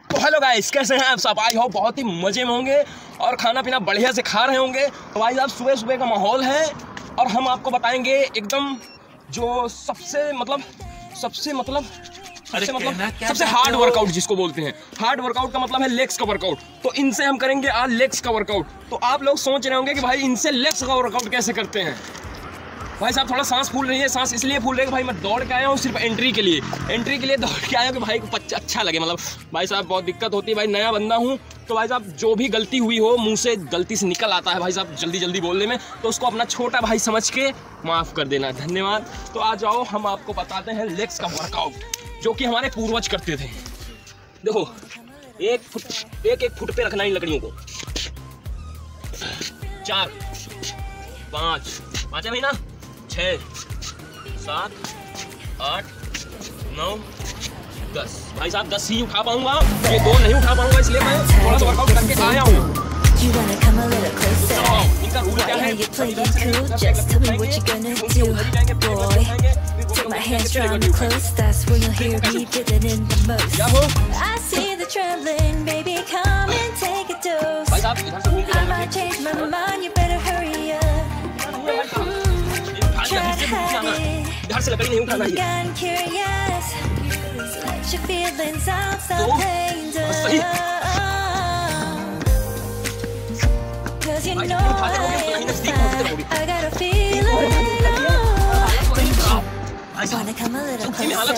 तो hello guys, कैसे हैं आप सब? आई होप बहुत ही मजे में होंगे और खाना पीना बढ़िया से खा रहे होंगे। तो भाई साहब सुबह सुबह का माहौल है और हम आपको बताएंगे एकदम जो सबसे हार्ड वर्कआउट जिसको बोलते हैं। हार्ड वर्कआउट का मतलब है लेग्स का वर्कआउट। तो इनसे हम करेंगे आज लेग्स का वर्कआउट। तो आप लोग सोच रहे होंगे कि भाई इनसे लेग्स का वर्कआउट कैसे करते हैं। भाई साहब थोड़ा सांस फूल रही है। सांस इसलिए फूल रही है कि भाई मैं दौड़ के आया हूँ सिर्फ एंट्री के लिए दौड़ के आया हूँ कि भाई को अच्छा लगे। मतलब भाई साहब बहुत दिक्कत होती है, भाई नया बंदा हूँ। तो भाई साहब जो भी गलती हुई हो, मुंह से गलती से निकल आता है भाई साहब जल्दी जल्दी बोलने में, तो उसको अपना छोटा भाई समझ के माफ़ कर देना। धन्यवाद। तो आ जाओ हम आपको बताते हैं लेग्स का वर्कआउट जो कि हमारे पूर्वज करते थे। देखो एक फुट पे रखना इन लकड़ियों को। 4 5 है भाई ना, 6 7 8 9 10। भाई साहब 10 ही उठा पाऊंगा, ये 2 नहीं उठा पाऊंगा, इसलिए मैं थोड़ा सा वर्कआउट करके आया हूँ। इनका रूल क्या है? Take my hands drawn close, that's when you'll hear me feeling it the most. I see the trembling, baby, come and take a dose. I might change my mind, you better hurry up. Try to have it, I'm curious. Let your feelings out, stop playing dumb. Cause you know I got a feeling. Wanna come a little closer?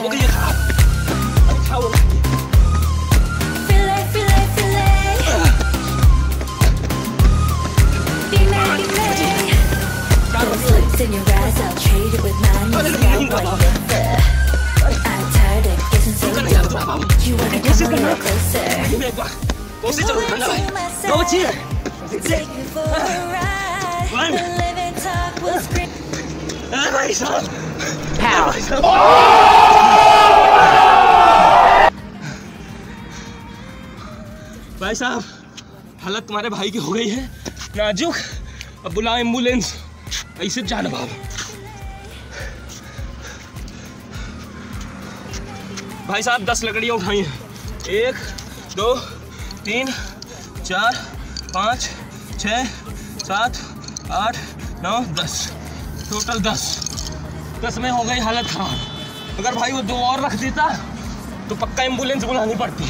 Those lips in your eyes, I'll trade it with mine. I'm tired of guessing so low. You wanna come a little closer? Take me for a ride. The living talk will scream. भाई साहब हालत तुम्हारे भाई की हो गई है नाजुक। अब बुला एम्बुलेंस, ऐसे जाना बाबा। भाई साहब 10 लकड़ियाँ उठाई हैं। 1 2 3 4 5 6 7 8 9 10, टोटल 10 में हो गई हालत खराब। अगर भाई वो 2 और रख देता तो पक्का एम्बुलेंस बुलानी पड़ती।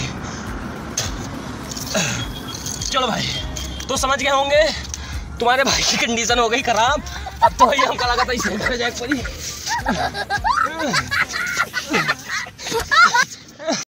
चलो भाई, तो समझ गए होंगे तुम्हारे भाई की कंडीशन हो गई खराब। अब तो भाई हमको लगा था इसे जाए